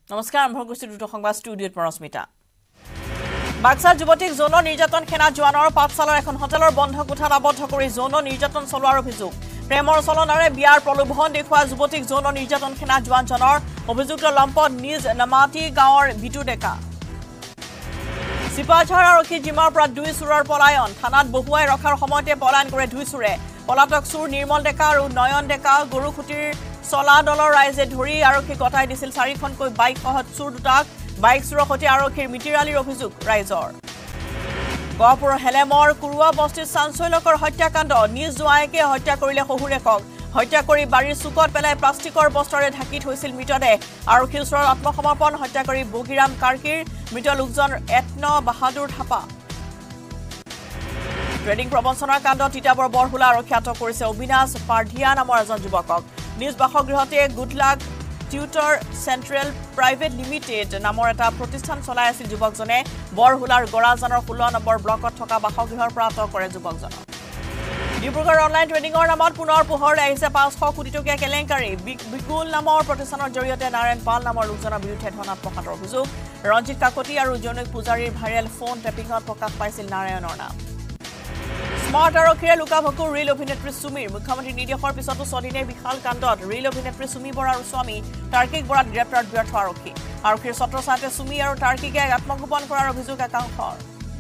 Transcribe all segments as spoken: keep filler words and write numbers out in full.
নমস্কাৰ আৰম্ভ কৰিছো দুটো সংবাদ ষ্টুডিঅত পৰস্মিতা বাক্সা যুৱতীক যৌন নিৰ্যাতন সেনা জোৱানৰ পাঠশালাৰ এখন হোটেলৰ বন্ধ কোঠাত আবদ্ধ কৰি যৌন নিৰ্যাতন চলোৱাৰ অভিযোগ প্ৰেমৰ চলনাৰে বিয়াৰ প্ৰলোভন দেখুৱা যুৱতীক যৌন নিৰ্যাতন সেনা জোৱানজনৰ অভিযুক্ত লম্পট নিজ নামাতি গাঁৱৰ বিটু ডেকা সিপাঝাৰ আৰক্ষী জিমাৰ পৰা দুই চুৰৰ পলায়ন থানাত বহুৱাই ৰখাৰ সময়তে পলায়ন কৰে দুই চুৰে পলাতক চুৰ নিৰ্মল ডেকা আৰু নয়ন ডেকা গৰুখুটিৰ চলা দলৰ ৰাইজে ধৰি আৰক্ষী গতাই দিছিল চাৰিখনকৈ বাইক সহ চুৰ দুটাক বাইক চুৰৰ সৈতে আৰক্ষীৰ মিতিৰালিৰ অভিযোগ ৰাইজৰ গহপুৰ হেলেমৰ কুৰুৱা বস্তিত চাঞ্চল্যকৰ হত্যাকাণ্ড নিজ জোৱাইকে হত্যা কৰিলে শহুৰেকক হত্যা কৰি বাৰীৰ চুকত পেলাই প্লাষ্টিকৰ বস্তাৰে ঢাকি থৈছিল মৃতদেহ আৰক্ষীৰ ওচৰত আত্মসমৰ্পণ হত্যা কৰি বগিৰাম কাৰ্কিৰ মৃত লোকজন এত্ন বাহাদুৰ থাপা ট্ৰেডিং প্ৰবঞ্চনাৰ কাণ্ডত তিতাবৰ বৰহুলা আৰক্ষী আটক কৰিছে অবিনাশ পাৰ্ধিয়া নামৰ এজন যুৱকক নিজ বাসগৃহতে good luck tutor central private limited নামৰ এটা প্ৰতিষ্ঠান চলাই আছিল যুৱকজনে বৰহুলাৰ গৰাজানৰ ষোল্ল নম্বৰ ব্লকত থকা বাসগৃহৰ পৰা আটক কৰে যুৱকজনক ডিব্ৰুগড় অনলাইন ট্ৰেডিংৰ নামত পুনৰ পোহৰলৈ আহিছে পাঁচশ কোটি টকীয়া কেলেংকাৰী বিকুল নামৰ প্ৰতিষ্ঠানৰ জৰিয়তে নাৰায়ণ পাল নামৰ লোকজনৰ বিৰুদ্ধে ধন আত্মসাতৰ অভিযোগ ৰঞ্জিত কাকতি আৰু জনৈক পূজাৰীৰ ভাইৰেল ফোন টেপিঙত প্ৰকাশ পাইছিল নাৰায়ণৰ নাম স্মাৰ্ট আৰক্ষীৰে লুকাভকু ৰিল অভিনেত্ৰী সুমীৰ মুখ্যমন্ত্ৰী নিৰ্দেশৰ পিছতো ছদিনে বিশাল কাণ্ডত ৰিল অভিনেত্ৰী সুমী বৰাৰ স্বামী তাৰ্কিক বৰাত গ্ৰেপ্তাৰ ব্যৰ্থ আৰক্ষী আৰক্ষীৰ ছত্ৰছায়াতে সুমী আৰু তাৰ্কিকে আত্মগোপন কৰাৰ অভিযোগ একাংশৰ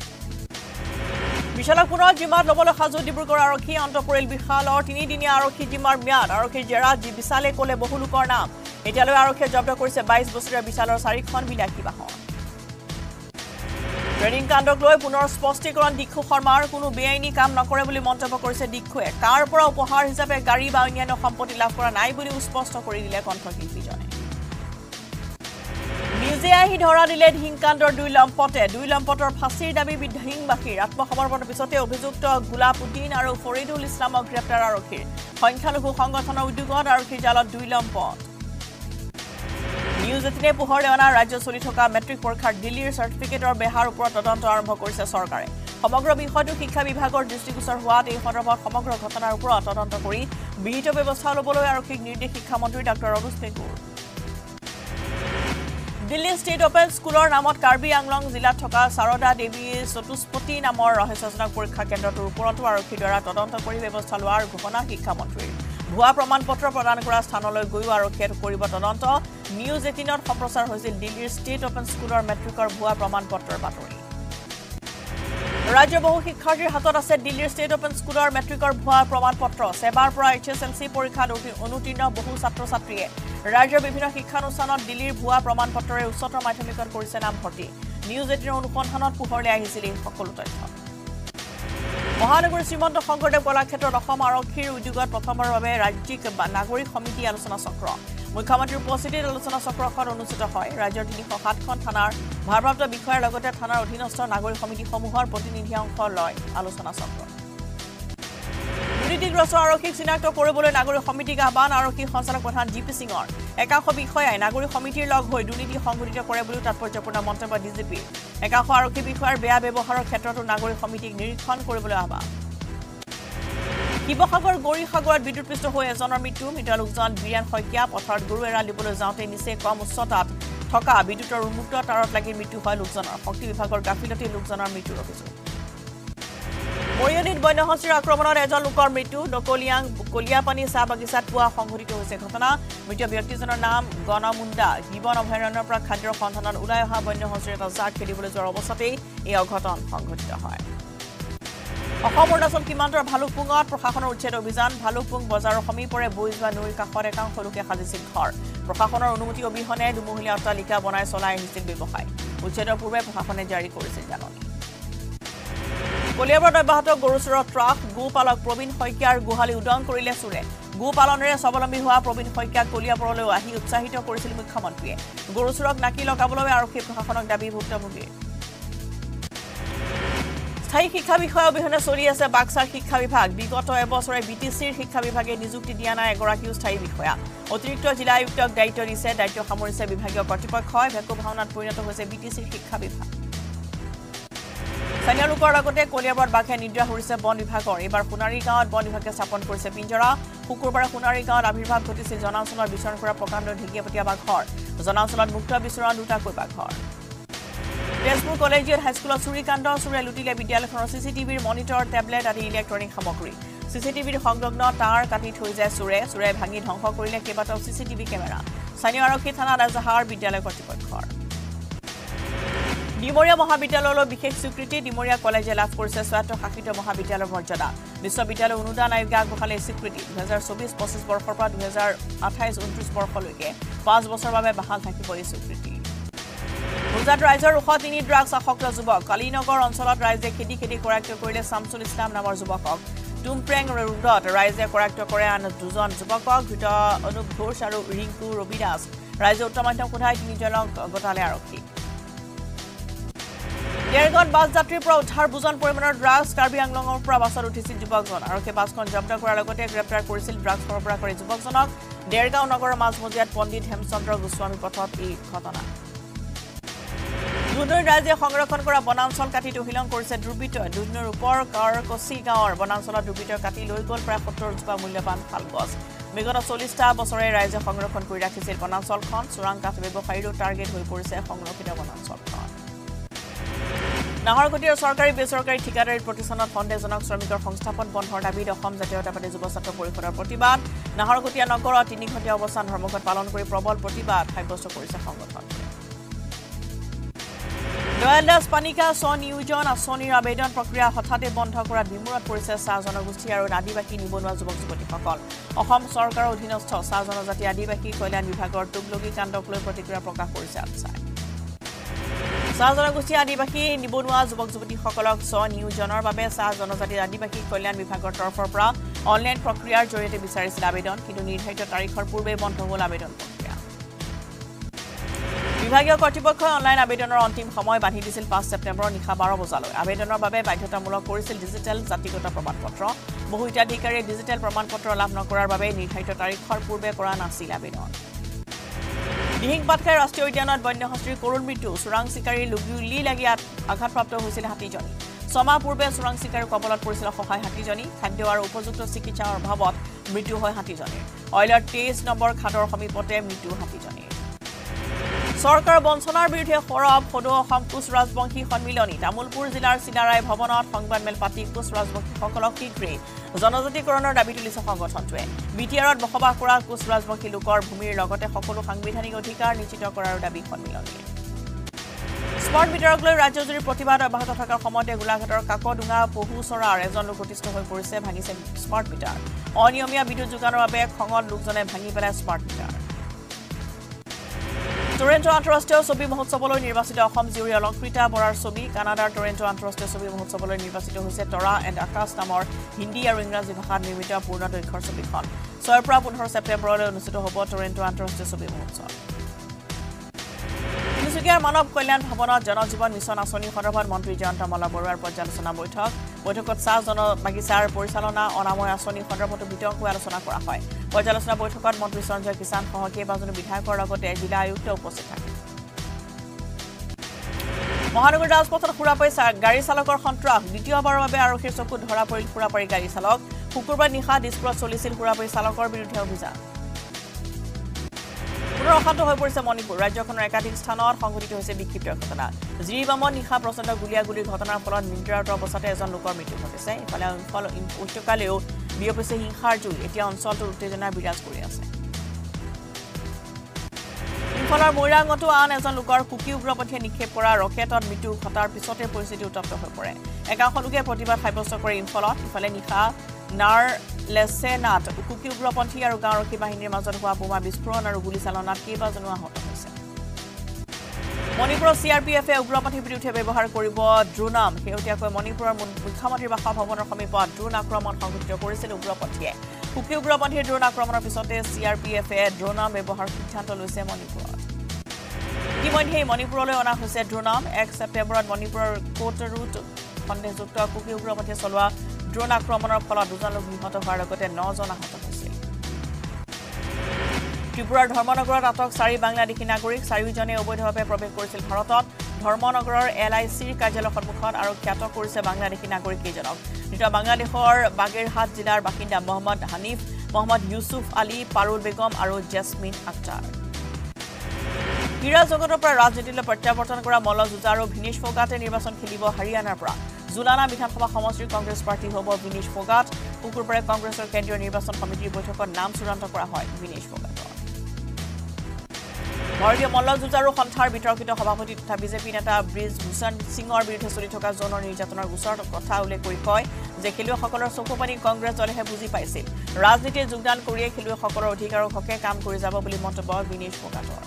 বিশালক পুনৰ জিমাত ল'বলৈ সাজু ডিব্ৰুগড় আৰক্ষী অন্ত পৰিল বিশালৰ তিনিদিনীয়া আৰক্ষী জিমাৰ ম্যাদ আৰক্ষীৰ জেৰাত বিশালে ক'লে বহু লোকৰ নাম এতিয়ালৈ আৰক্ষীয়ে জব্দ কৰিছে বাইশ বছৰীয়া বিশালৰ চাৰিখন বিলাসী বাহন ট্ৰেডিং কাণ্ডক লৈ পুনৰ স্পষ্টীকৰণ দীক্ষু শৰ্মাৰ কোনো বেআইনী কাম নকৰে বুলি মন্তব্য কৰিছে দীক্ষুৱে কাৰ পৰা উপহাৰ হিচাপে গাড়ী বা অন্যান্য সম্পত্তি লাভ কৰা নাই বুলি স্পষ্ট কৰি দিলে কণ্ঠশিল্পীজনে নিজে আহি ধৰা দিলে ধিংকাণ্ডৰ দুই লম্পটে দুই লম্পটৰ ফাঁচীৰ দাবী ধিংবাসীৰ আত্মসমৰ্পণৰ পিছতে অভিযুক্ত গোলাপ উদ্দিন আৰু ফৰিদুল ইছলামক গ্ৰেপ্তাৰ আৰক্ষীৰ সংখ্যালঘু সংগঠনৰ উদ্যোগত আৰক্ষীৰ জালত দুই লম্পট নিউজ এইটিনে পোহৰলৈ অনা ৰাজ্য চলি থকা মেট্ৰিক পৰীক্ষাৰ দিল্লীৰ চাৰ্টিফিকেটৰ বেহাৰ ওপৰত তদন্ত আৰম্ভ কৰিছে চৰকাৰে সমগ্ৰ বিষয়টো শিক্ষা বিভাগৰ দৃষ্টিগোচৰ হোৱাত এই সন্দৰ্ভত সমগ্ৰ ঘটনাৰ ওপৰত তদন্ত কৰি বিহিত ব্যৱস্থা ল'বলৈ আৰক্ষীক নিৰ্দেশ শিক্ষামন্ত্ৰী ডাক্তৰ অনুজ পেগুৰ দিল্লী ষ্টেট অপেন স্কুলৰ নামত কাৰ্বি আংলং জিলাত থকা শাৰদা দেৱী চতুষ্পতি নামৰ ৰহস্যজনক পৰীক্ষা কেন্দ্ৰটোৰ ওপৰতো আৰক্ষীৰ দ্বাৰা তদন্ত কৰি ব্যৱস্থা লোৱাৰ ঘোষণা শিক্ষামন্ত্ৰীৰ ভুৱা প্ৰমাণপত্ৰ প্ৰদান কৰা স্থানলৈ গৈও আৰক্ষীয়ে কৰিব তদন্ত নিউজ এইটিনত সম্প্ৰচাৰ হৈছিল দিল্লীৰ ষ্টেট অপেন স্কুলৰ মেট্ৰিকৰ ভুৱা প্ৰমাণপত্ৰৰ বাতৰি ৰাজ্যৰ বহু শিক্ষাৰ্থীৰ হাতত আছে দিল্লীৰ ষ্টেট অপেন স্কুলৰ মেট্ৰিকৰ ভুৱা প্ৰমাণপত্ৰ সেবাৰ পৰা এইচ এছ এল চি পৰীক্ষাত অনুতীৰ্ণ বহু ছাত্ৰ ছাত্ৰীয়ে ৰাজ্যৰ বিভিন্ন শিক্ষানুষ্ঠানত দিল্লীৰ ভুৱা প্ৰমাণপত্ৰৰে উচ্চতৰ মাধ্যমিকত কৰিছে নামভৰ্তি নিউজ এইটিনৰ অনুসন্ধানত পোহৰলৈ আহিছিল এই সকলো তথ্য মহানগৰী শ্ৰীমন্ত শংকৰদেৱ কলাক্ষেত্ৰত অসম আৰক্ষীৰ উদ্যোগত প্ৰথমবাৰৰ বাবে ৰাজ্যিক নাগৰিক সমিতি আলোচনা চক্ৰ মুখ্যমন্ত্ৰীৰ উপস্থিতিত আলোচনা চক্ৰখন অনুষ্ঠিত হয় ৰাজ্যৰ তিনিশ সাতখন থানাৰ ভাৰপ্ৰাপ্ত বিষয়াৰ লগতে থানাৰ অধীনস্থ নাগৰিক সমিতিসমূহৰ প্ৰতিনিধি অংশ লয় আলোচনা চক্ৰ দুৰ্নীতিগ্ৰস্ত আৰক্ষীক চিনাক্ত কৰিবলৈ নাগৰিক সমিতিক আহ্বান আৰক্ষী সঞ্চালক প্ৰধান জি পি সিঙৰ একাংশ বিষয়াই নাগৰিক সমিতিৰ লগ হৈ দুৰ্নীতি সংঘটিত কৰে বুলিও তাৎপৰ্যপূৰ্ণ মন্তব্য ডিজিপিৰ একাংশ আৰক্ষী বিষয়াৰ বেয়া ব্যৱহাৰৰ ক্ষেত্ৰতো নাগৰিক সমিতিক নিৰীক্ষণ কৰিবলৈ আহ্বান শিৱসাগৰ গৌৰীসাগৰত বিদ্যুৎপৃষ্ট হৈ এজনৰ মৃত্যু মৃত লোকজন বীৰেন শইকীয়া পথাৰত গৰু এৰাল দিবলৈ যাওঁতে নিচে কম উচ্চতাত থকা বিদ্যুতৰ উন্মুক্ত তাঁৰত লাগি মৃত্যু হয় লোকজনৰ শক্তি বিভাগৰ গাফিলতি লোকজনৰ মৃত্যুৰ অভিযোগ মৰিয়নিত বন্যহস্তীৰ আক্ৰমণত এজন লোকৰ মৃত্যু নকলিয়াং কলিয়াপানী চাহ বাগিচাত পুৱা সংঘটিত হৈছে ঘটনা মৃত ব্যক্তিজনৰ নাম গণমুণ্ডা গিবন অভয়াৰণ্যৰ পৰা খাদ্যৰ সন্ধানত ওলাই অহা বন্যহস্তীৰ এটা জাক খেলিবলৈ যোৱাৰ অৱস্থাতেই এই অঘটন সংঘটিত হয় অসম অৰুণাচল সীমান্তৰ ভালুকপুঙত প্ৰশাসনৰ উচ্ছেদ অভিযান ভালুকপুং বজাৰৰ সমীপৰে বৈ যোৱা নৈৰ কাষত একাংশ লোকে সাজিছিল ঘৰ প্ৰশাসনৰ অনুমতি অবিহনে দুমহলীয়া অট্টালিকা বনাই চলাই আহিছিল ব্যৱসায় উচ্ছেদৰ পূৰ্বে প্ৰশাসনে জাৰি কৰিছিল জাননী কলিয়াবৰত অব্যাহত গৰু চোৰৰ ট্ৰাক গোপালক প্ৰবীণ শইকীয়াৰ গোহালি উদং কৰিলে চোৰে গোপালনেৰে স্বাৱলম্বী হোৱা প্ৰবীণ শইকীয়াক কলিয়াবৰলৈ আহি উৎসাহিত কৰিছিল মুখ্যমন্ত্ৰীয়ে গৰু চোৰক নাকি লগাবলৈ আৰক্ষী প্ৰশাসনক দাবী ভুক্তভোগীৰ স্থায়ী শিক্ষা বিষয় অবিহনে চলি আছে বাক্সাৰ শিক্ষা বিভাগ বিগত এবছৰে বি টি চিৰ শিক্ষা বিভাগে নিযুক্তি দিয়া নাই এগৰাকীও স্থায়ী বিষয়া অতিৰিক্ত জিলা আয়ুক্তক দায়িত্ব দিছে দায়িত্ব সামৰিছে বিভাগীয় কৰ্তৃপক্ষই ভেকু ভাওনাত পৰিণত হৈছে বি টি চিৰ শিক্ষা বিভাগ স্থানীয় লোকৰ লগতে কলিয়াবৰত বাঘে নিদ্ৰা হৰিছে বন বিভাগৰ এইবাৰ সোণাৰী গাঁৱত বন বিভাগে স্থাপন কৰিছে পিঞ্জৰা শুকুৰবাৰে সোণাৰী গাঁৱত আবিৰ্ভাৱ ঘটিছিল জনাঞ্চলৰ বিচৰণ কৰা প্ৰকাণ্ড ঢেকীয়াপতীয়া বাঘৰ জনাঞ্চলত মুক্ত বিচৰণ দুটাকৈ বাঘৰ তেজপুৰ কলেজিয়েট হাইস্কুলত চুৰিকাণ্ড চুৰে লুটিলে বিদ্যালয়খনৰ চিচিটিভিৰ মনিটৰ টেবলেট আদি ইলেক্ট্ৰনিক সামগ্ৰী চিচিটিভিৰ সংলগ্ন তাঁৰ কাটি থৈ যায় চুৰে চুৰে ভাঙি ধ্বংস কৰিলে কেইবাটাও চিচিটিভি কেমেৰা স্থানীয় আৰক্ষী থানাত এজাহাৰ বিদ্যালয় কৰ্তৃপক্ষৰ ডিমৰীয়া মহাবিদ্যালয়লৈ বিশেষ স্বীকৃতি ডিমৰীয়া কলেজে লাভ কৰিছে স্বায়ত্ত শাসিত মহাবিদ্যালয়ৰ মৰ্যাদা বিশ্ববিদ্যালয় অনুদান আয়োগে আগবঢ়ালে স্বীকৃতি দুহেজাৰ চৌবিশ পঁচিছ বৰ্ষৰ পৰা দুহেজাৰ আঠাইছ ঊনত্ৰিছ বৰ্ষলৈকে পাঁচ বছৰৰ বাবে বাহাল থাকিব এই স্বীকৃতি গুজৰাট ৰাইজৰ উশ তিনি ড্ৰাগছ আসক্ত যুৱক কালীনগৰ অঞ্চলত ৰাইজে খেদি খেদি কৰায়ত্ব কৰিলে শামছুল ইছলাম নামৰ যুৱকক টুমপ্ৰেং ৰোডত ৰাইজে কৰায়ত্ব কৰে আন দুজন যুৱকক ধৃত অনুপ ঘোষ আৰু ৰিংকু ৰবি দাস ৰাইজে উত্তৰ মাধ্যম সোধাই তিনিজনক গোটালে আৰক্ষী ডেৰগাঁৱত বাছ যাত্ৰীৰ পৰা উদ্ধাৰ বুজন পৰিমাণৰ ড্ৰাগছ কাৰ্বি আংলঙৰ পৰা বাছত উঠিছিল যুৱকজন আৰক্ষীয়ে বাছখন জব্দ কৰাৰ লগতে গ্ৰেপ্তাৰ কৰিছিল ড্ৰাগছ সৰবৰাহকাৰী যুৱকজনক ডেৰগাঁও নগৰৰ মাজমজিয়াত পণ্ডিত হেমচন্দ্ৰ গোস্বামী পথত এই ঘটনা দুধনৈৰ ৰাইজে সংৰক্ষণ কৰা বনাঞ্চল কাটি তহিলং কৰিছে দুৰ্বৃত্তই দুধনৈৰ ওপৰ কাৰকচি গাঁৱৰ বনাঞ্চলত দুৰ্বৃত্তই কাটি লৈ গ'ল প্ৰায় সত্তৰ জোপা মূল্যৱান শাল গছ বিগত চল্লিছটা বছৰে ৰাইজে সংৰক্ষণ কৰি ৰাখিছিল বনাঞ্চলখন চোৰাং কাঠ ব্যৱসায়ীৰো টাৰ্গেট হৈ পৰিছে সংৰক্ষিত বনাঞ্চলখন নাহৰকটীয়াৰ চৰকাৰী বেচৰকাৰী ঠিকাদাৰী প্ৰতিষ্ঠানত সন্দেহজনক শ্ৰমিকৰ সংস্থাপন বন্ধৰ দাবীত অসম জাতীয়তাবাদী যুৱ ছাত্ৰ পৰিষদৰ প্ৰতিবাদ নাহৰকটীয়া নগৰত তিনি ঘণ্টীয়া অৱস্থান ধৰ্মঘট পালন কৰি প্ৰবল প্ৰতিবাদ সাব্যস্ত কৰিছে সংগঠনটোৱে দয়াল দাস পানিকা স্বনিয়োজন আঁচনিৰ আবেদন প্ৰক্ৰিয়া হঠাতে বন্ধ কৰাত বিমূৰত পৰিছে চাহ জনগোষ্ঠী আৰু আদিবাসী নিবনুৱা যুৱক যুৱতীসকল অসম চৰকাৰৰ অধীনস্থ চাহ জনজাতি আদিবাসী কল্যাণ বিভাগৰ টুগলগী কাণ্ডক লৈ প্ৰতিক্ৰিয়া প্ৰকাশ কৰিছে আনচাই চাহ জনগোষ্ঠী আদিবাসী নিবনুৱা যুৱক যুৱতীসকলক স্বনিয়োজনৰ বাবে চাহ জনজাতি আদিবাসী কল্যাণ বিভাগৰ তৰফৰ পৰা অনলাইন প্ৰক্ৰিয়াৰ জৰিয়তে বিচাৰিছিল আবেদন কিন্তু নিৰ্ধাৰিত তাৰিখৰ পূৰ্বে বন্ধ হ'ল আবেদন প্ৰক্ৰিয়া বিভাগীয় কৰ্তৃপক্ষই অনলাইন আবেদনৰ অন্তিম সময় বান্ধি দিছিল পাঁচ ছেপ্টেম্বৰৰ নিশা বাৰ বজালৈ আবেদনৰ বাবে বাধ্যতামূলক কৰিছিল ডিজিটেল জাতিগত প্ৰমাণপত্ৰ বহু হিতাধিকাৰীয়ে ডিজিটেল প্ৰমাণপত্ৰ লাভ নকৰাৰ বাবে নিৰ্ধাৰিত তাৰিখৰ পূৰ্বে কৰা নাছিল আবেদন দিহিং পাটকাই ৰাষ্ট্ৰীয় উদ্যানত বন্যহস্তীৰ কৰুণ মৃত্যু চোৰাং চিকাৰীৰ লুগুলি লাগি আঘাতপ্ৰাপ্ত হৈছিল হাতীজনী ছমাহ পূৰ্বে চোৰাং চিকাৰীৰ কবলত পৰিছিল সহায় হাতীজনী খাদ্য আৰু উপযুক্ত চিকিৎসাৰ অভাৱত মৃত্যু হয় হাতীজনীৰ অইলৰ তেইছ নম্বৰ খাদৰ সমীপতে মৃত্যু হাতীজনীৰ চৰকাৰ বঞ্চনাৰ বিৰুদ্ধে সৰব সদৌ অসম কোচ ৰাজবংশী সন্মিলনী তামুলপুৰ জিলাৰ চিলাৰাই ভৱনত সংবাদমেল পাতি কোচ ৰাজবংশীসকলক শীঘ্ৰেই জনজাতিকৰণৰ দাবী তুলিছে সংগঠনটোৱে বি টি আৰত বসবাস কৰা কোচ ৰাজবংশী লোকৰ ভূমিৰ লগতে সকলো সাংবিধানিক অধিকাৰ নিশ্চিত কৰাৰ দাবী সন্মিলনীয়ে স্মাৰ্ট মিটাৰক লৈ ৰাজ্যজুৰি প্ৰতিবাদ অব্যাহত থকাৰ সময়তে গোলাঘাটৰ কাকডুঙা পহুচৰাৰ এজন লোক অতিষ্ঠ হৈ পৰিছে ভাঙিছে স্মাৰ্ট মিটাৰ অনিয়মীয়া বিদ্যুৎ যোগানৰ বাবে খঙত লোকজনে ভাঙি পেলাই স্মাৰ্ট মিটাৰ টৰেণ্টো আন্তঃৰাষ্ট্ৰীয় ছবি মহোৎসৱলৈ নিৰ্বাচিত অসম জীয়ৰী অলংকৃতা বৰাৰ ছবি কানাডাৰ টৰেণ্টো আন্তঃৰাষ্ট্ৰীয় ছবি মহোৎসৱলৈ নিৰ্বাচিত হৈছে তৰা এণ্ড আকাশ নামৰ হিন্দী আৰু ইংৰাজী ভাষাত নিৰ্মিত পূৰ্ণ দৈৰ্ঘ্যৰ ছবিখন ছয়ৰ পৰা পোন্ধৰ ছেপ্টেম্বৰলৈ অনুষ্ঠিত হ'ব টৰেণ্টো আন্তঃৰাষ্ট্ৰীয় ছবি মহোৎসৱ তিনিচুকীয়াৰ মানৱ কল্যাণ ভৱনত জনজীৱন মিছন আঁচনি সন্দৰ্ভত মন্ত্ৰী জয়ন্ত মাল্লা বৰুৱাৰ পৰ্যালোচনা বৈঠক বৈঠকত চাহ জন বাগিচাৰ পৰিচালনা অনাময় আঁচনি সন্দৰ্ভতো বিতংকৈ আলোচনা কৰা হয় পৰ্যালোচনা বৈঠকত মন্ত্ৰী সঞ্জয় কিষাণ সহ কেইবাজনো বিধায়কৰ লগতে জিলা আয়ুক্ত উপস্থিত থাকে মহানগৰ ৰাজপথত সুৰাপাই গাড়ী চালকৰ সন্ত্ৰাস দ্বিতীয়বাৰৰ বাবে আৰক্ষীৰ চকুত ধৰা পৰিল সুৰাপাৰী গাড়ী চালক শুকুৰবাৰ নিশা দিছপুৰত চলিছিল সুৰাপাৰী চালকৰ বিৰুদ্ধে অভিযান পুনৰ অশান্ত হৈ পৰিছে মণিপুৰ ৰাজ্যখনৰ একাধিক স্থানত সংঘটিত হৈছে বিক্ষিপ্ত ঘটনা জিৰিবামত নিশা প্ৰচণ্ড গুলীয়াগুলীৰ ঘটনাৰ ফলত নিদ্ৰাৰত অৱস্থাতে এজন লোকৰ মৃত্যু ঘটিছে ইফালে উপত্যকালৈও বিয়পিছে হিংসাৰ জুই এতিয়া অঞ্চলটোৰ উত্তেজনা বিৰাজ কৰি আছে ইফালৰ মৈৰাঙতো আন এজন লোকৰ কুকি উগ্ৰপন্থীয়ে নিক্ষেপ কৰা ৰকেটত মৃত্যু ঘটাৰ পিছতে পৰিস্থিতি উত্তপ্ত হৈ পৰে একাংশ লোকে প্ৰতিবাদ সাব্যস্ত কৰে ইম্ফলত ইফালে নিশা নাৰ লেছেনাত কুকি উগ্ৰপন্থী আৰু গাঁওৰক্ষী বাহিনীৰ মাজত হোৱা বোমা বিস্ফোৰণ আৰু গুলীচালনাত কেইবাজনো আহত হৈছে মণিপুৰৰ চি আৰ পি এফে উগ্ৰপন্থীৰ বিৰুদ্ধে ব্যৱহাৰ কৰিব ড্ৰোনাম শেহতীয়াকৈ মণিপুৰৰ মুখ্যমন্ত্ৰীৰ বাসভৱনৰ সমীপত ড্ৰোন আক্ৰমণ সংঘটিত কৰিছিল উগ্ৰপন্থীয়ে কুকি উগ্ৰপন্থীৰ ড্ৰোন আক্ৰমণৰ পিছতে চি আৰ পি এফে ড্ৰোনাম ব্যৱহাৰৰ সিদ্ধান্ত লৈছে মণিপুৰত ইতিমধ্যে মণিপুৰলৈ অনা হৈছে ড্ৰোনাম এক ছেপ্টেম্বৰত মণিপুৰৰ কোটৰুত সন্দেহযুক্ত কুকি উগ্ৰপন্থীয়ে চলোৱা ড্ৰোন আক্ৰমণৰ ফলত দুজন লোক নিহত হোৱাৰ লগতে নজন আহত হৈছিল ত্ৰিপুৰাৰ ধৰ্মনগৰত আটক চাৰি বাংলাদেশী নাগৰিক চাৰিওজনে অবৈধভাৱে প্ৰৱেশ কৰিছিল ভাৰতত ধৰ্মনগৰৰ এল আই চিৰ কাৰ্যালয়ৰ সন্মুখত আৰু খ্যাত কৰিছে বাংলাদেশী নাগৰিক কেইজনক ধৃত বাংলাদেশৰ বাগেৰহাট জিলাৰ বাসিন্দা মহম্মদ হানিফ মহম্মদ ইউছুফ আলী পাৰুল বেগম আৰু জেছমিন আক্তাৰ ক্ৰীড়া জগতৰ পৰা ৰাজনীতিলৈ প্ৰত্যাৱৰ্তন কৰা মল্ল যুঁজা আৰু ভিনেশ ফোগাটে নিৰ্বাচন খেলিব হাৰিয়ানাৰ পৰা জুলানা বিধানসভা সমষ্টিৰ কংগ্ৰেছ প্ৰাৰ্থী হ'ব ভিনেশ ফোগাট শুকুৰবাৰে কংগ্ৰেছৰ কেন্দ্ৰীয় নিৰ্বাচন সমিতিৰ বৈঠকত নাম চূড়ান্ত কৰা হয় ভিনেশ ফোগাটৰ ভাৰতীয় মল্ল যুঁজাৰু সন্থাৰ বিতৰ্কিত সভাপতি তথা বিজেপি নেতা ব্ৰিজ ভূষণ সিঙৰ বিৰুদ্ধে চলি থকা যৌন নিৰ্যাতনৰ গোচৰৰ কথা উল্লেখ কৰি কয় যে খেলুৱৈসকলৰ চকুপানী কংগ্ৰেছ দলেহে বুজি পাইছিল ৰাজনীতিত যোগদান কৰিয়ে খেলুৱৈসকলৰ অধিকাৰৰ হকে কাম কৰি যাব বুলি মন্তব্য ভিনেশ ফোগাটৰ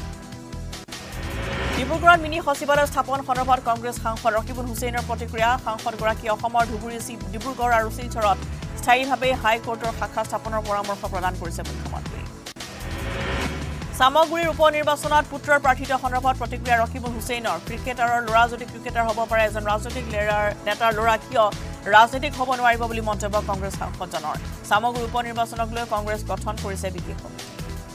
ডিব্ৰুগড়ত মিনি সচিবালয় স্থাপন সন্দৰ্ভত কংগ্ৰেছ সাংসদ ৰকিবুল হুছেইনৰ প্ৰতিক্ৰিয়া সাংসদগৰাকী অসমৰ ধুবুৰী ডিব্ৰুগড় আৰু শিলচৰত স্থায়ীভাৱে হাইকোৰ্টৰ শাখা স্থাপনৰ পৰামৰ্শ প্ৰদান কৰিছে মুখ্যমন্ত্ৰী সামগ্ৰীৰ উপ নিৰ্বাচনত পুত্ৰৰ প্ৰাৰ্থিত সন্দৰ্ভত প্ৰতিক্ৰিয়া ৰকিবুল হুছেইনৰ ক্ৰিকেটাৰৰ ল'ৰা যদি ক্ৰিকেটাৰ হ'ব পাৰে এজন ৰাজনৈতিক নেতাৰ ল'ৰা কিয় ৰাজনীতিক হ'ব নোৱাৰিব বুলি মন্তব্য কংগ্ৰেছ সাংসদজনৰ সামগ্ৰীৰ উপ নিৰ্বাচনক লৈ কংগ্ৰেছ গঠন কৰিছে বিশেষ সমিতি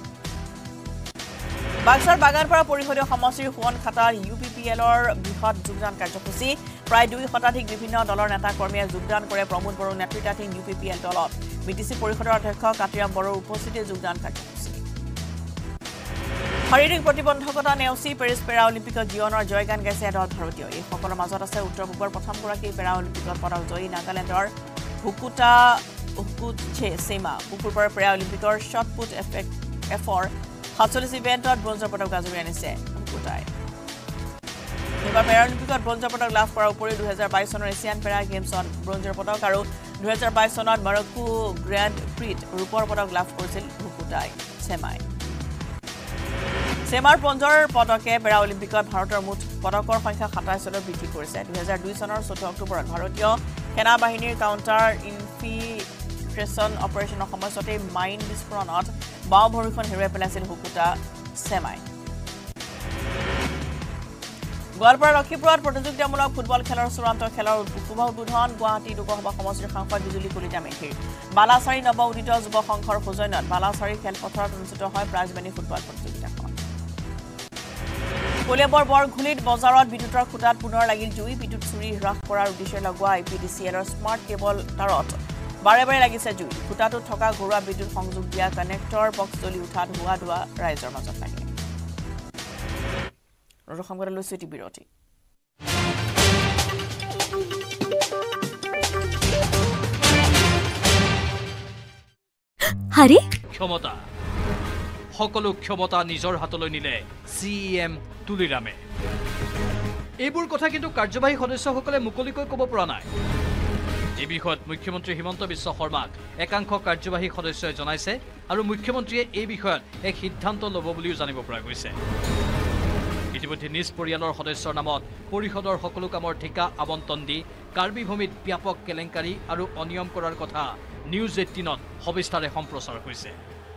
বাক্সাৰ বাগানপাৰা পৰিষদীয় সমষ্টিৰ সোৱন খাটাৰ ইউ পি পি এলৰ বৃহৎ যোগদান কাৰ্যসূচী প্ৰায় দুই শতাধিক বিভিন্ন দলৰ নেতা কৰ্মীয়ে যোগদান কৰে প্ৰমোদ বড়োৰ নেতৃত্বাধীন ইউ পি পি এল দলত বিটিচি পৰিষদৰ অধ্যক্ষ কাতিৰাম বড়োৰ উপস্থিতিত যোগদান কাৰ্যসূচী শাৰীৰিক প্ৰতিবন্ধকতা নেওচি পেৰিছ পেৰা অলিম্পিকত জীৱনৰ জয়গান গাইছে এদল ভাৰতীয় এইসকলৰ মাজত আছে উত্তৰ পূবৰ প্ৰথমগৰাকী পেৰা অলিম্পিকত পদক জয়ী নাগালেণ্ডৰ হুকুটা হুকুটছে সেমা শুকুৰবাৰে পেৰা অলিম্পিকৰ শ্বটপুট এফৰ সাতচল্লিছ ইভেণ্টত ব্ৰঞ্জৰ পদক আজুৰি আনিছে হুকুটাই এইবাৰ পেৰা অলিম্পিকত ব্ৰঞ্জৰ পদক লাভ কৰাৰ উপৰি দুহেজাৰ বাইছ চনৰ এছিয়ান পেৰা গেমছত ব্ৰঞ্জৰ পদক আৰু দুহেজাৰ বাইছ চনত মৰক্কো গ্ৰেণ্ড প্ৰিত ৰূপৰ পদক লাভ কৰিছিল হুকুটাই সেমাই সেমাৰ ব্ৰঞ্জৰ পদকে পেৰা অলিম্পিকত ভাৰতৰ মুঠ পদকৰ সংখ্যা সাতাইছলৈ বৃদ্ধি কৰিছে দুহেজাৰ দুই চনৰ চৈধ্য অক্টোবৰত ভাৰতীয় সেনা বাহিনীৰ কাউণ্টাৰ ইনফিল্ট্ৰেশ্যন অপাৰেশ্যনৰ সময়তে মাইন বিস্ফোৰণত বাওঁ ভৰিখন হেৰুৱাই পেলাইছিল হুকুটা সেমাই গোৱালপাৰা লক্ষীপুৰত প্ৰতিযোগিতামূলক ফুটবল খেলৰ চূড়ান্ত খেলৰ শুভ উদ্বোধন গুৱাহাটী লোকসভা সমষ্টিৰ সাংসদ বিজুলী কলিতা মেধিৰ বালাচাৰী নৱ উদিত যুৱ সংঘৰ সৌজন্যত বালাচাৰী খেলপথাৰত অনুষ্ঠিত হয় প্ৰাইজমানি ফুটবল প্ৰতিযোগিতাখন কলিয়াবৰ বৰঘুলিত বজাৰত বিদ্যুতৰ খুঁটাত পুনৰ লাগিল জুই বিদ্যুৎ চুৰি হ্ৰাস কৰাৰ উদ্দেশ্যে লগোৱা আই পি ডি চি এলৰ স্মাৰ্ট কেবল তাঁৰত বাৰে বাৰে লাগিছে জুই খুঁটাটোত থকা ঘৰুৱা বিদ্যুৎ সংযোগ দিয়া কানেক্টৰ বক্স জ্বলি উঠাত হোৱা ধোৱা ৰাইজৰ মাজত লাগে সংবাদ লৈছো এটি বিৰতি হাৰে ক্ষমতা সকলো ক্ষমতা নিজৰ হাতলৈ নিলে চি এম তুলিৰামে এইবোৰ কথা কিন্তু কাৰ্যবাহী সদস্যসকলে মুকলিকৈ ক'ব পৰা নাই এই বিষয়ত মুখ্যমন্ত্ৰী হিমন্ত বিশ্ব শৰ্মাক একাংশ কাৰ্যবাহী সদস্যই জনাইছে আৰু মুখ্যমন্ত্ৰীয়ে এই বিষয়ত এক সিদ্ধান্ত ল'ব বুলিও জানিব পৰা গৈছে ইতিমধ্যে নিজ পৰিয়ালৰ সদস্যৰ নামত পৰিষদৰ সকলো কামৰ ঠিকা আবণ্টন দি কাৰ্বি ভূমিত ব্যাপক কেলেংকাৰী আৰু অনিয়ম কৰাৰ কথা নিউজ এইটিনত সবিস্তাৰে সম্প্ৰচাৰ হৈছে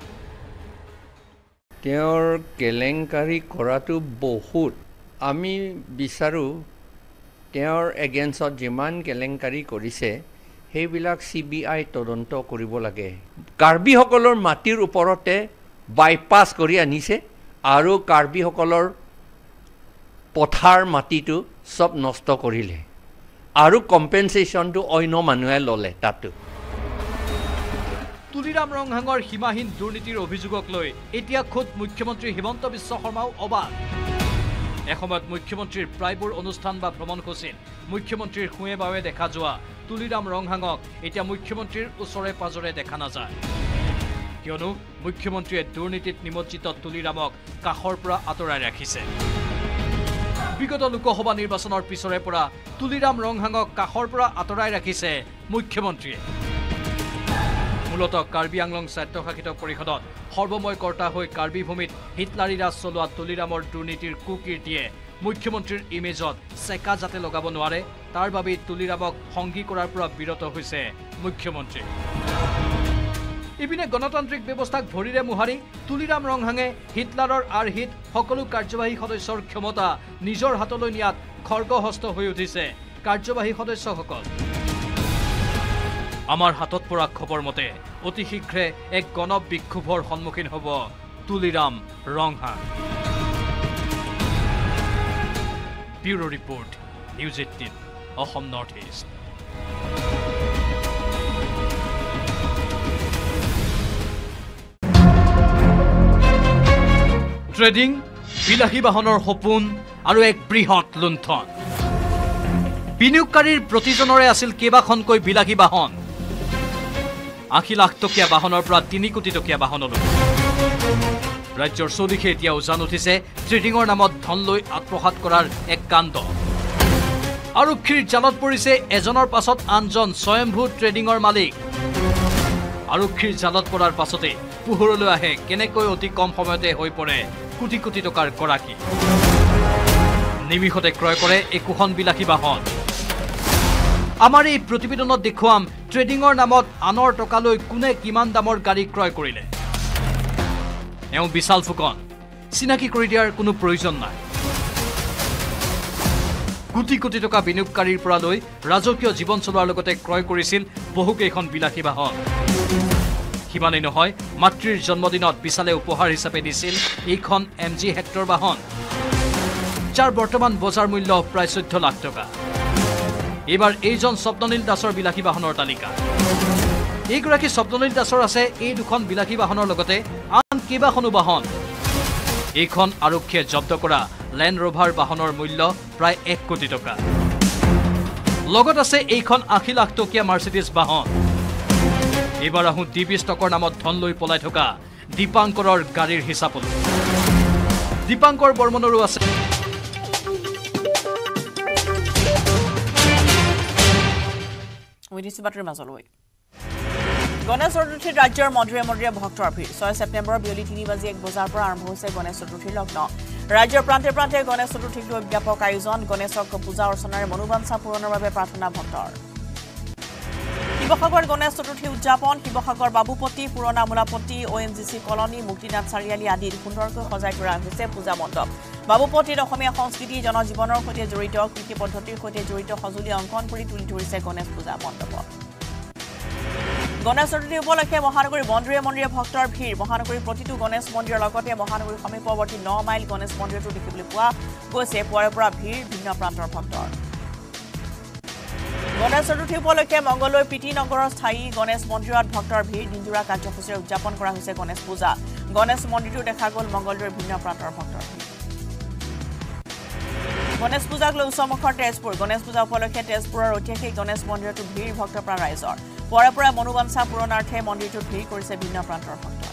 তেওঁৰ কেলেংকাৰী কৰাটো বহুত আমি বিচাৰোঁ তেওঁৰ এগেইনষ্টত যিমান কেলেংকাৰী কৰিছে সেইবিলাক চি বি আই তদন্ত কৰিব লাগে কাৰ্বিসকলৰ মাটিৰ ওপৰতে বাইপাছ কৰি আনিছে আৰু কাৰ্বিসকলৰ পথাৰ মাটিটো সব নষ্ট কৰিলে আৰু কম্পেনচেশ্যনটো অন্য মানুহে ল'লে তাতো তুলিৰাম ৰংহাঙৰ সীমাহীন দুৰ্নীতিৰ অভিযোগক লৈ এতিয়া খোদ মুখ্যমন্ত্ৰী হিমন্ত বিশ্ব শৰ্মাও অবাক এসময়ত মুখ্যমন্ত্ৰীৰ প্ৰায়বোৰ অনুষ্ঠান বা ভ্ৰমণসূচীত মুখ্যমন্ত্ৰীৰ খুৱে বাৱে দেখা যোৱা তুলিৰাম ৰংহাঙক এতিয়া মুখ্যমন্ত্ৰীৰ ওচৰে পাজৰে দেখা নাযায় কিয়নো মুখ্যমন্ত্ৰীয়ে দুৰ্নীতিত নিমজ্জিত তুলিৰামক কাষৰ পৰা আঁতৰাই ৰাখিছে বিগত লোকসভা নিৰ্বাচনৰ পিছৰে পৰা তুলিৰাম ৰংহাঙক কাষৰ পৰা আঁতৰাই ৰাখিছে মুখ্যমন্ত্ৰীয়ে মূলতঃ কাৰ্বি আংলং স্বায়ত্তশাসিত পৰিষদত সৰ্বময় কৰ্তা হৈ কাৰ্বি ভূমিত হিটলাৰী ৰাজ চলোৱা তুলিৰামৰ দুৰ্নীতিৰ কুকীৰ্তিয়ে মুখ্যমন্ত্ৰীৰ ইমেজত চেকা যাতে লগাব নোৱাৰে তাৰ বাবেই তুলিৰামক সংগী কৰাৰ পৰা বিৰত হৈছে মুখ্যমন্ত্ৰী ইপিনে গণতান্ত্ৰিক ব্যৱস্থাক ভৰিৰে মোহাৰি তুলিৰাম ৰংহাঙে হিটলাৰৰ আৰ্হিত সকলো কাৰ্যবাহী সদস্যৰ ক্ষমতা নিজৰ হাতলৈ নিয়াত খৰ্গহস্ত হৈ উঠিছে কাৰ্যবাহী সদস্যসকল আমাৰ হাতত পৰা খবৰ মতে অতি শীঘ্ৰে এক গণ বিক্ষোভৰ সন্মুখীন হ'ব Tuliram Ronghang bureau report news eighteen Assam north east trading বিলাসী বাহনৰ সপোন আৰু এক বৃহৎ লুণ্ঠন বিনিয়োগকাৰীৰ প্ৰতিজনৰে আছিল কেইবাখনকৈ বিলাসী বাহন আশী লাখ টকীয়া বাহনৰ পৰা তিনি কোটি টকীয়া বাহনলৈ ৰাজ্যৰ চৌদিশে এতিয়া উজান উঠিছে ট্ৰেডিঙৰ নামত ধন লৈ আত্মসাত কৰাৰ এক কাণ্ড আৰক্ষীৰ জালত পৰিছে এজনৰ পাছত আনজন স্বয়ম্ভূ ট্ৰেডিঙৰ মালিক আৰক্ষীৰ জালত পৰাৰ পাছতে পোহৰলৈ আহে কেনেকৈ অতি কম সময়তে হৈ পৰে কোটি কোটি টকাৰ গৰাকী নিমিষতে ক্ৰয় কৰে একোখন বিলাসী বাহন আমাৰ এই প্ৰতিবেদনত দেখুৱাম ট্ৰেডিঙৰ নামত আনৰ টকালৈ কোনে কিমান দামৰ গাড়ী ক্ৰয় কৰিলে এওঁ বিশাল ফুকন চিনাকি কৰি দিয়াৰ কোনো প্ৰয়োজন নাই কোটি কোটি টকা বিনিয়োগকাৰীৰ পৰা লৈ ৰাজকীয় জীৱন চলোৱাৰ লগতে ক্ৰয় কৰিছিল বহুকেইখন বিলাসী বাহন সিমানেই নহয় মাতৃৰ জন্মদিনত বিশালে উপহাৰ হিচাপে দিছিল এইখন এম জি হেক্টৰ বাহন যাৰ বৰ্তমান বজাৰ মূল্য প্ৰায় চৈধ্য লাখ টকা এইবাৰ এইজন স্বপ্ননীল দাসৰ বিলাসী বাহনৰ তালিকা এইগৰাকী স্বপ্ননীল দাসৰ আছে এই দুখন বিলাসী বাহনৰ লগতে আন কেইবাখনো বাহন এইখন আৰক্ষীয়ে জব্দ কৰা লেণ্ড ৰোভাৰ বাহনৰ মূল্য প্ৰায় এক কোটি টকা লগত আছে এইখন আশী লাখ টকীয়া মাৰ্চিডিজ বাহন এইবাৰ আহোঁ ডিবি ষ্টকৰ নামত ধন লৈ পলাই থকা দীপাংকৰৰ গাড়ীৰ হিচাপলৈ দীপাংকৰ বৰ্মনৰো আছে গণেশ চতুৰ্থীত ৰাজ্যৰ মন্দিৰে মন্দিৰে ভক্তৰ ভিৰ ছয় ছেপ্টেম্বৰ বিয়লি তিনি বাজি এক বজাৰ পৰা আৰম্ভ হৈছে গণেশ চতুৰ্থীৰ লগ্ন ৰাজ্যৰ প্ৰান্তে প্ৰান্তে গণেশ চতুৰ্থীক লৈ ব্যাপক আয়োজন গণেশক পূজা অৰ্চনাৰে মনোবাঞ্ছা পূৰণৰ বাবে প্ৰাৰ্থনা ভক্তৰ শিৱসাগৰ গণেশ চতুৰ্থী উদযাপন শিৱসাগৰ বাবুপতি পুৰণা Mulapati O' N G C colony Muktinath চাৰিআলি আদিত সুন্দৰকৈ সজাই তোলা হৈছে পূজা মণ্ডপ বাবুপতিত অসমীয়া সংস্কৃতি জনজীৱনৰ সৈতে জড়িত কৃষি পদ্ধতিৰ সৈতে জড়িত সঁজুলি অংকন কৰি তুলি ধৰিছে গণেশ পূজা মণ্ডপত গণেশ চতুৰ্থী উপলক্ষে মহানগৰীৰ মন্দিৰে মন্দিৰে ভক্তৰ ভিৰ মহানগৰীৰ প্ৰতিটো গণেশ মন্দিৰৰ লগতে মহানগৰীৰ সমীপৱৰ্তী ন মাইল গণেশ মন্দিৰটো দেখিবলৈ পোৱা গৈছে পুৱাৰে পৰা ভিৰ ভিন্ন প্ৰান্তৰ ভক্তৰ গণেশ চতুৰ্থী উপলক্ষে মংগলদৈ পিটি নগৰৰ স্থায়ী গণেশ মন্দিৰত ভক্তৰ ভিৰ দিনজোৰা কাৰ্যসূচীৰে উদযাপন কৰা হৈছে গণেশ পূজা গণেশ মন্দিৰটো দেখা গ'ল মংগলদৈৰ ভিন্ন প্ৰান্তৰ ভক্তৰ ভিৰ গণেশ পূজাক লৈ উৎসৱমুখৰ তেজপুৰ গণেশ পূজা উপলক্ষে তেজপুৰৰ ঐতিহাসিক গণেশ মন্দিৰতো ভিৰ ভক্তপ্ৰাণ ৰাইজৰ পুৱাৰে পৰা মনোবাঞ্ছা পূৰণাৰ্থে মন্দিৰটোত ভিৰ কৰিছে ভিন্ন প্ৰান্তৰ ভক্ত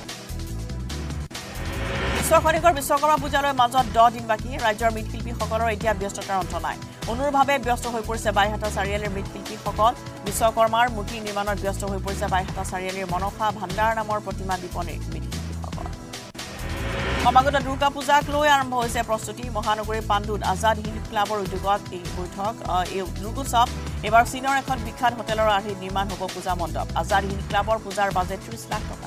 বিশ্ব খনিকৰ বিশ্বকৰ্মা পূজালৈ মাজত দহ দিন বাকী ৰাজ্যৰ মৃৎশিল্পীসকলৰ এতিয়া ব্যস্ততাৰ অন্ত নাই অনুৰূপভাৱে ব্যস্ত হৈ পৰিছে বাইহাটা চাৰিআলিৰ মৃৎশিল্পীসকল বিশ্বকৰ্মাৰ মূৰ্তি নিৰ্মাণত ব্যস্ত হৈ পৰিছে বাইহাটা চাৰিআলিৰ মনসা ভাণ্ডাৰ নামৰ প্ৰতিমা বিপণীৰ মৃৎশিল্পীসকল সমাগত দুৰ্গা পূজাক লৈ আৰম্ভ হৈছে প্ৰস্তুতি মহানগৰীৰ পাণ্ডুত আজাদ হিন্দ ক্লাবৰ উদ্যোগত এই বৈঠক এই দুৰ্গোৎসৱ এবাৰ চীনৰ এখন বিখ্যাত হোটেলৰ আৰ্হিত নিৰ্মাণ হ'ব পূজা মণ্ডপ আজাদ হিন্দ ক্লাবৰ পূজাৰ বাজেট ত্ৰিশ লাখ টকা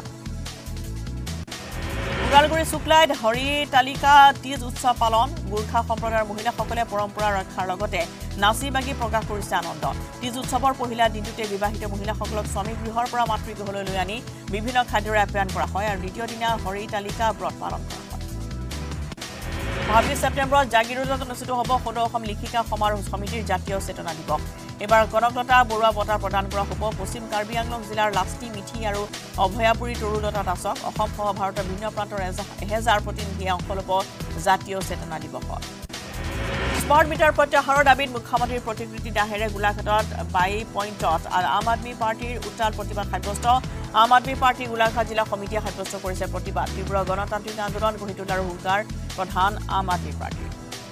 ওদালগুৰি শুক্লাইত হৰি তালিকা তীজ উৎসৱ পালন গোৰ্খা সম্প্ৰদায়ৰ মহিলাসকলে পৰম্পৰা ৰক্ষাৰ লগতে নাচি বাগি প্ৰকাশ কৰিছে আনন্দ তীজ উৎসৱৰ পহিলা দিনটোতে বিবাহিত মহিলাসকলক স্বামী গৃহৰ পৰা মাতৃগৃহলৈ লৈ আনি বিভিন্ন খাদ্যৰে আপ্যায়ন কৰা হয় আৰু দ্বিতীয় দিনা হৰি তালিকা ব্ৰত পালন কৰা হয় ছাব্বিছ ছেপ্টেম্বৰত জাগিৰোডত অনুষ্ঠিত হ'ব সদৌ অসম লিখিকা সমাৰোহ সমিতিৰ জাতীয় চেতনা দিৱস এবাৰ কনকলতা বৰুৱা বঁটা প্ৰদান কৰা হ'ব পশ্চিম কাৰ্বি আংলং জিলাৰ লাষ্টি মিঠি আৰু অভয়াপুৰী তৰুলতা দাসক অসম সহ ভাৰতৰ ভিন্ন প্ৰান্তৰ এহেজাৰ প্ৰতিনিধিয়ে অংশ ল'ব জাতীয় চেতনা দিৱসত স্মাৰ্ট মিটাৰ প্ৰত্যাহাৰৰ দাবীত মুখ্যমন্ত্ৰীৰ প্ৰতিকৃতি দাহেৰে গোলাঘাটত বাই পইণ্টত আম আদমী পাৰ্টিৰ উত্তাল প্ৰতিবাদ সাব্যস্ত আম আদমী পাৰ্টি গোলাঘাট জিলা সমিতিয়ে সাব্যস্ত কৰিছে প্ৰতিবাদ তীব্ৰ গণতান্ত্ৰিক আন্দোলন গঢ়ি তোলাৰ হুংকাৰ প্ৰধান আম আদমী পাৰ্টিৰ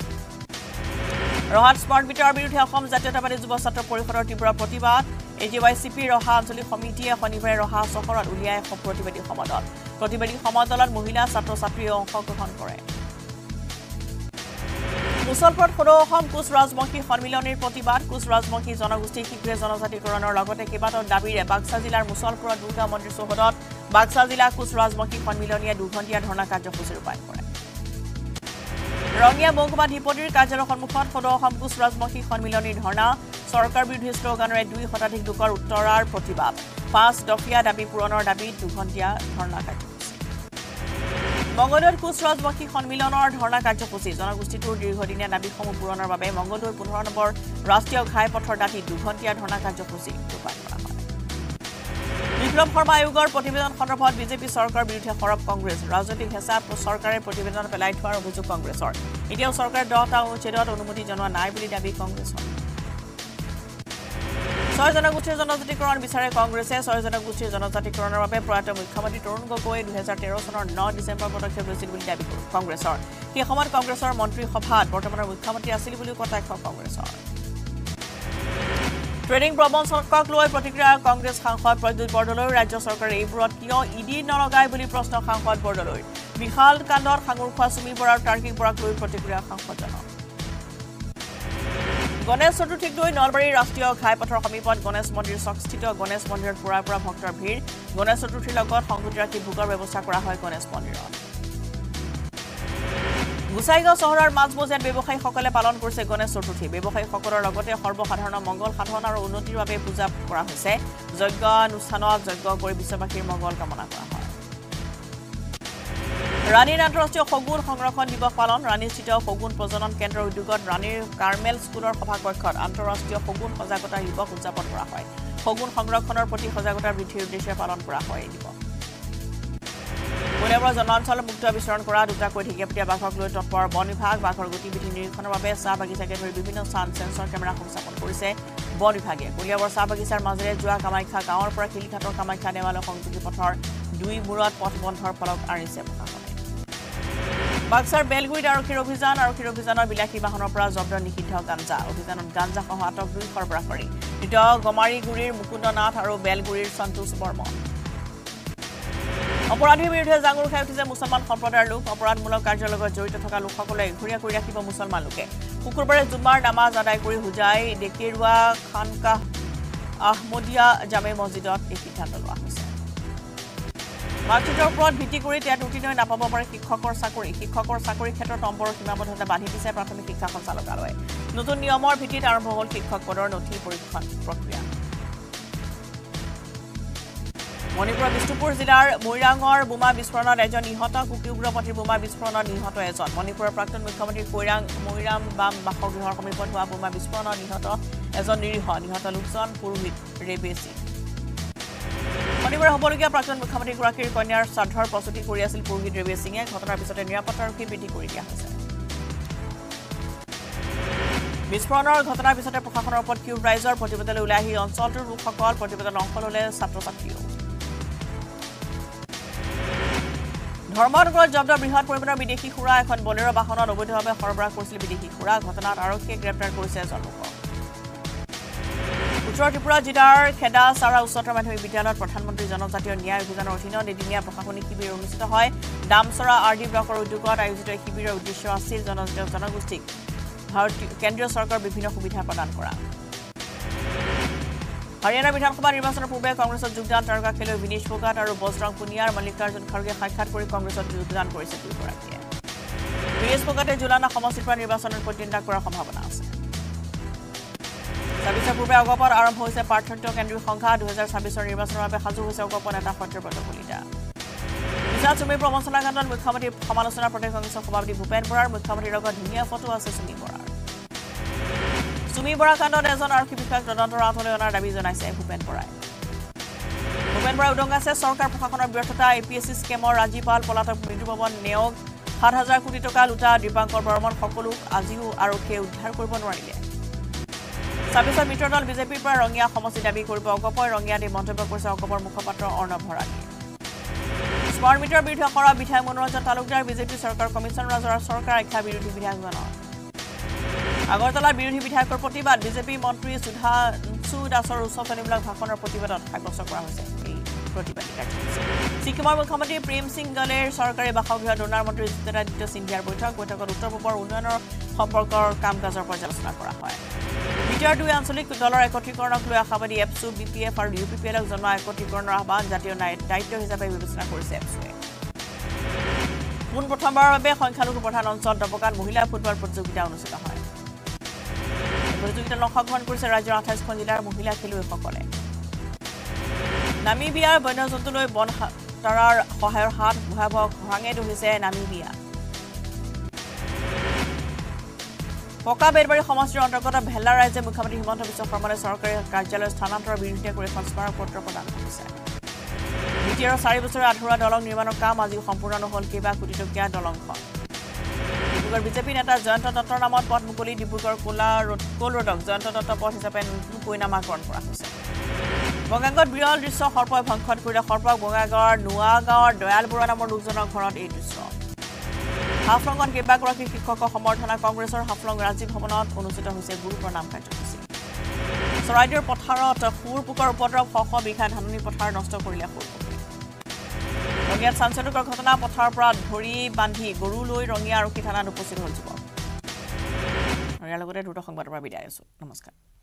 ৰহাত স্মাৰ্ট মিটাৰৰ বিৰুদ্ধে অসম জাতীয়তাবাদী যুৱ ছাত্ৰ পৰিষদৰ তীব্ৰ প্ৰতিবাদ A J Y C P ৰহা আঞ্চলিক সমিতিয়ে শনিবাৰে ৰহা চহৰত উলিয়াই প্ৰতিবাদী সমদল প্ৰতিবাদী সমদলত মহিলা ছাত্ৰ ছাত্ৰীয়ে অংশগ্ৰহণ কৰে মুছলপুৰত সদৌ অসম কোচ ৰাজবংশী সন্মিলনীৰ প্ৰতিবাদ কোচ ৰাজবংশী জনগোষ্ঠীৰ শীঘ্ৰে জনজাতিকৰণৰ লগতে কেইবাটাও দাবীৰে বাক্সা জিলাৰ মুছলপুৰত দুৰ্গা মন্দিৰ চৌহদত বাক্সা জিলা কোচ ৰাজবংশী সন্মিলনীয়ে দুঘণ্টীয়া ধৰ্ণা কাৰ্যসূচী ৰূপায়ণ কৰে ৰঙিয়া মহকুমা ধিপতিৰ কাৰ্যালয়ৰ সন্মুখত সদৌ অসম কোচ ৰাজবংশী সন্মিলনীৰ ধৰ্ণা চৰকাৰ বিৰোধী শ্লোগানেৰে দুই শতাধিক লোকৰ উত্তৰাৰ প্ৰতিবাদ পাঁচ দফীয়া দাবী পূৰণৰ দাবীত দুঘণ্টীয়া ধৰ্ণা কাৰ্যসূচী মংগলদৈত কোচ ৰাজবংশী সন্মিলনৰ ধৰ্ণা কাৰ্যসূচী জনগোষ্ঠীটোৰ দীৰ্ঘদিনীয়া দাবীসমূহ পূৰণৰ বাবে মংগলদৈ পোন্ধৰ নম্বৰ ৰাষ্ট্ৰীয় ঘাইপথৰ দাঁতিত দুঘণ্টীয়া ধৰ্ণা কাৰ্যসূচী ৰূপায়ণ কৰা হয় বিক্ৰম শৰ্মা আয়োগৰ প্ৰতিবেদন সন্দৰ্ভত বিজেপি চৰকাৰৰ বিৰুদ্ধে সৰব কংগ্ৰেছ ৰাজনৈতিক হেঁচাত চৰকাৰে প্ৰতিবেদন পেলাই থোৱাৰ অভিযোগ কংগ্ৰেছৰ এতিয়াও চৰকাৰে দহটা অনুচ্ছেদত অনুমতি জনোৱা নাই বুলি দাবী কংগ্ৰেছৰ ছয় জনগোষ্ঠীৰ জনজাতিকৰণ বিচাৰে কংগ্ৰেছে ছয় জনগোষ্ঠীৰ জনজাতিকৰণৰ বাবে প্ৰয়াত মুখ্যমন্ত্ৰী তৰুণ গগৈয়ে দুহেজাৰ তেৰ চনৰ ন ডিচেম্বৰ পদক্ষেপ লৈছিল বুলি দাবী কৰে কংগ্ৰেছৰ সেই সময়ত কংগ্ৰেছৰ মন্ত্ৰীসভাত বৰ্তমানৰ মুখ্যমন্ত্ৰী আছিল বুলিও কটাক্ষ কংগ্ৰেছৰ ট্ৰেডিং প্ৰবঞ্চকক লৈ প্ৰতিক্ৰিয়া কংগ্ৰেছ সাংসদ প্ৰদ্যুৎ বৰদলৈৰ ৰাজ্য চৰকাৰে এইবোৰত কিয় ইডি নলগায় বুলি প্ৰশ্ন সাংসদ বৰদলৈৰ বিশাল কাণ্ডত সাঙুৰ খোৱা চুমি বৰা আৰু তাৰ্কিক বৰাক লৈ প্ৰতিক্ৰিয়া সাংসদজনৰ গণেশ চতুৰ্থীক লৈ নলবাৰীৰ ৰাষ্ট্ৰীয় ঘাইপথৰ সমীপত গণেশ মন্দিৰ চকস্থিত গণেশ মন্দিৰত পুৰাৰ পৰা ভক্তৰ ভিৰ গণেশ চতুৰ্থীৰ লগত সংগতি ৰাখি ভোগৰ ব্যৱস্থা কৰা হয় গণেশ মন্দিৰত গোসাইগাঁও চহৰৰ মাজমজিয়াত ব্যৱসায়ীসকলে পালন কৰিছে গণেশ চতুৰ্থী ব্যৱসায়ীসকলৰ লগতে সৰ্বসাধাৰণৰ মংগল সাধন আৰু উন্নতিৰ বাবে পূজা কৰা হৈছে যজ্ঞ অনুষ্ঠানত যজ্ঞ কৰি বিশ্ববাসীৰ মংগল কামনা কৰা হয় ৰাণীৰ আন্তঃৰাষ্ট্ৰীয় শগুন সংৰক্ষণ দিৱস পালন ৰাণীস্থিত শগুন প্ৰজনন কেন্দ্ৰৰ উদ্যোগত ৰাণীৰ কাৰ্মেল স্কুলৰ সভাকক্ষত আন্তঃৰাষ্ট্ৰীয় শগুন সজাগতা দিৱস উদযাপন কৰা হয় শগুন সংৰক্ষণৰ প্ৰতি সজাগতা বৃদ্ধিৰ উদ্দেশ্যে পালন কৰা হয় এই দিৱস কলিয়াবৰৰ জনাঞ্চল মুক্ত বিচৰণ কৰা দুটাকৈ ঢেকীয়াপতীয়া বাঘক লৈ তৎপৰ বন বিভাগ বাঘৰ গতিবিধি নিৰীক্ষণৰ বাবে চাহ বাগিচাকে ধৰি বিভিন্ন স্থান চেঞ্চৰ কেমেৰা সংস্থাপন কৰিছে বন বিভাগে কলিয়াবৰ চাহ বাগিচাৰ মাজেৰে যোৱা কামাখ্যা গাঁৱৰ পৰা শিলঘাটৰ কামাখ্যা দেৱালয় সংযোগী পথৰ দুই মূৰত পথ বন্ধৰ ফলক আনিছে প্ৰশাসনে বাক্সাৰ বেলগুৰিত আৰক্ষীৰ অভিযান আৰক্ষীৰ অভিযানৰ বিলাসী বাহনৰ পৰা জব্দ নিষিদ্ধ গাঞ্জা অভিযানত গাঞ্জাসহ আটক দুই সৰবৰাহকাৰী ধৃত গমাৰীগুৰিৰ মুকুন্দ নাথ আৰু বেলগুৰিৰ সন্তোষ বৰ্মন অপৰাধীৰ বিৰুদ্ধে জাঙুৰ খাই উঠিছে মুছলমান সম্প্ৰদায়ৰ লোক অপৰাধমূলক কাৰ্যৰ লগত জড়িত থকা লোকসকলে ঘূৰীয়া কৰি ৰাখিব মুছলমান লোকে শুকুৰবাৰে জুম্মাৰ নামাজ আদায় কৰি হুজাই ডেকেৰুৱা খানকাহ আহমদিয়া জামে মছজিদত এই সিদ্ধান্ত লোৱা হৈছে মাৰ্কশ্বিটৰ ওপৰত ভিত্তি কৰি টেট উত্তীৰ্ণ নাপাব পাৰে শিক্ষকৰ চাকৰি শিক্ষকৰ চাকৰিৰ ক্ষেত্ৰত নম্বৰৰ সীমাবদ্ধতা বান্ধি দিছে প্ৰাথমিক শিক্ষা সঞ্চালকালয়ে নতুন নিয়মৰ ভিত্তিত আৰম্ভ হ'ল শিক্ষক পদৰ নথি পৰীক্ষণ প্ৰক্ৰিয়া মণিপুৰৰ বিষ্ণুপুৰ জিলাৰ মৈৰাঙৰ বোমা বিস্ফোৰণত এজন নিহত কুকি উগ্ৰপন্থীৰ বোমা বিস্ফোৰণত নিহত এজন মণিপুৰৰ প্ৰাক্তন মুখ্যমন্ত্ৰী কৈৰাং মৈৰাম বাম বাসগৃহৰ সমীপত হোৱা বোমা বিস্ফোৰণত নিহত এজন নিৰীহ নিহত লোকজন পুৰোহিত ৰেবে সিং মণিপুৰৰ হ'বলগীয়া প্ৰাক্তন মুখ্যমন্ত্ৰীগৰাকীৰ কন্যাৰ শ্ৰাদ্ধৰ প্ৰস্তুতি কৰি আছিল পুৰোহিত ৰেবে সিঙে ঘটনাৰ পিছতে নিৰাপত্তাৰক্ষী বৃদ্ধি কৰি দিয়া হৈছে বিস্ফোৰণৰ ঘটনাৰ পিছতে প্ৰশাসনৰ ওপৰত কিউব ৰাইজৰ প্ৰতিবেদনলৈ ওলাই আহি অঞ্চলটোৰ লোকসকল প্ৰতিবেদন অংশ ল'লে ছাত্ৰ ছাত্ৰীও ধৰ্মনগৰত জব্দ বৃহৎ পৰিমাণৰ বিদেশী সুৰা এখন বলেৰো বাহনত অবৈধভাৱে সৰবৰাহ কৰিছিল বিদেশী সুৰা ঘটনাত আৰক্ষীয়ে গ্ৰেপ্তাৰ কৰিছে এজন লোকক উত্তৰ ত্ৰিপুৰা জিলাৰ খেদা চাৰা উচ্চতৰ মাধ্যমিক বিদ্যালয়ত প্ৰধানমন্ত্ৰী জনজাতীয় ন্যায় অভিযানৰ অধীনত এদিনীয়া প্ৰশাসনিক শিবিৰ অনুষ্ঠিত হয় দামচৰা আৰ ডি ব্লকৰ উদ্যোগত আয়োজিত এই শিবিৰৰ উদ্দেশ্য আছিল জনজাতীয় জনগোষ্ঠীক ভাৰতীয় কেন্দ্ৰীয় চৰকাৰৰ বিভিন্ন সুবিধা প্ৰদান কৰা হাৰিয়ানা বিধানসভা নিৰ্বাচনৰ পূৰ্বে কংগ্ৰেছত যোগদান তাৰকা খেলুৱৈ বিনেশ ফোগাট আৰু বজৰং পুনিয়াৰ মল্লিকাৰ্জুন খড়গে সাক্ষাৎ কৰি কংগ্ৰেছত যোগদান কৰিছে দুয়োগৰাকীয়ে বিনেশ ফোগাটে জুলানা সমষ্টিৰ পৰা নিৰ্বাচনত প্ৰতিদ্বন্দ্বিতা কৰাৰ সম্ভাৱনা আছে ছাব্বিছৰ পূৰ্বে অগপত আৰম্ভ হৈছে পাৰ্থক্য কেন্দ্ৰীয় সংঘাত দুহেজাৰ ছাব্বিছৰ নিৰ্বাচনৰ বাবে সাজু হৈছে অগপ নেতা সত্যব্ৰত কলিতা বিশাল চুমি প্ৰবঞ্চনা কাণ্ডত মুখ্যমন্ত্ৰীৰ সমালোচনাৰ প্ৰদেশ কংগ্ৰেছৰ সভাপতি ভূপেন বৰাৰ মুখ্যমন্ত্ৰীৰ লগত ধুনীয়া ফটো আছে চুমি বৰাৰ চুমি বৰা কাণ্ডত এজন আৰক্ষী বিষয়াক তদন্তৰ আঁতৰলৈ অনাৰ দাবী জনাইছে ভূপেন বৰাই ভূপেন বৰাই উদংগাইছে চৰকাৰ প্ৰশাসনৰ ব্যৰ্থতা এ পি এছ চি স্কেমৰ ৰাজ্যপাল পলাতক মৃদুপৱন নেওগ সাত হাজাৰ কোটি টকা লুটা দীপাংকৰ বৰ্মন সকলোক আজিও আৰক্ষীয়ে উদ্ধাৰ কৰিব নোৱাৰিলে ছাব্বিছৰ মিত্ৰদল বিজেপিৰ পৰা ৰঙিয়া সমষ্টি দাবী কৰিব অগপই ৰঙিয়াত এই মন্তব্য কৰিছে অগপৰ মুখপাত্ৰ অৰ্ণৱ ভৰালীয়ে স্মাৰ্ট মিটাৰৰ বিৰুদ্ধে কৰা বিধায়ক মনোৰঞ্জন তালুকদাৰ বিজেপি চৰকাৰ কমিছন ৰাজৰ চৰকাৰ আখ্যা বিৰোধী বিধায়কজনৰ আগৰতলাৰ বিৰোধী বিধায়কৰ প্ৰতিবাদ বিজেপি মন্ত্ৰী সুধাংশু দাসৰ উচ্চতনীমূলক ভাষণৰ প্ৰতিবাদত সাব্যস্ত কৰা হৈছে এই প্ৰতিবাদী কাৰ্যসূচী ছিকিমৰ মুখ্যমন্ত্ৰী প্ৰেম সিং গলেৰ চৰকাৰী বাসগৃহ ডোনাৰ মন্ত্ৰী জ্যোতিৰাদিত্য সিন্ধিয়াৰ বৈঠক বৈঠকত উত্তৰ পূবৰ উন্নয়নৰ সম্পৰ্কৰ কাম কাজৰ পৰ্যালোচনা কৰা হয় বিটিআৰ দুই আঞ্চলিক দলৰ একত্ৰীকৰণক লৈ আশাবাদী এপছু বি পি এফ আৰু ইউ পি পি এলক জনোৱা একত্ৰীকৰণৰ আহ্বান জাতীয় দায়িত্ব হিচাপে বিবেচনা কৰিছে এপছুৱে পোন প্ৰথমবাৰৰ বাবে সংখ্যালঘু প্ৰধান অঞ্চল দবকাত মহিলা ফুটবল প্ৰতিযোগিতা অনুষ্ঠিত হয় প্ৰতিযোগিতাত অংশগ্ৰহণ কৰিছে ৰাজ্যৰ আঠাইছখন জিলাৰ মহিলা খেলুৱৈসকলে নামিবিয়াৰ বন্যজন্তুলৈ বন তৰাৰ সহায়ৰ হাত ভয়াৱহ খৰাঙে ধৰিছে নামিবিয়া পকা বেলবাৰী সমষ্টিৰ অন্তৰ্গত ভেল্লা ৰাজ্যে মুখ্যমন্ত্ৰী হিমন্ত বিশ্ব শৰ্মালৈ চৰকাৰী কাৰ্যালয়ৰ স্থানান্তৰৰ বিৰুদ্ধে কৰি এখন স্মাৰক পত্ৰ প্ৰদান কৰিছে এতিয়াও চাৰি বছৰৰ আধৰুৱা দলং নিৰ্মাণৰ কাম আজিও সম্পূৰ্ণ নহ'ল কেইবা কোটি টকীয়া দলংখন ডিব্ৰুগড় বিজেপি নেতা জয়ন্ত দত্তৰ নামত পথ মুকলি ডিব্ৰুগড় কোলা ৰোড কোল ৰোডক জয়ন্ত দত্ত পথ হিচাপে নতুনকৈ নামাকৰণ কৰা হৈছে বঙাইগাঁৱত বিৰল দৃশ্য সৰ্পই ভংসন কৰিলে সৰ্পক বঙাইগাঁৱৰ নোৱা গাঁৱৰ দয়াল বৰুৱা নামৰ লোকজনৰ ঘৰত এই দৃশ্য হাফলঙত কেইবাগৰাকী শিক্ষকৰ সমৰ্থনা কংগ্ৰেছৰ হাফলং ৰাজ্যিক ভৱনত অনুষ্ঠিত হৈছে গুৰু প্ৰণাম কাৰ্যসূচী চৰাইদেউৰ পথাৰত শুৰ পোকৰ উপদ্ৰৱ শ শ বিঘা ধাননি পথাৰ নষ্ট কৰিলে শুৰ পোকে ৰঙিয়াত চাঞ্চল্যকৰ ঘটনা পথাৰৰ পৰা ধৰি বান্ধি গৰু লৈ ৰঙিয়া আৰক্ষী থানাত উপস্থিত হ'ল যুৱক ইয়াৰ লগতে দ্ৰুত সংবাদৰ পৰা বিদায় আছো নমস্কাৰ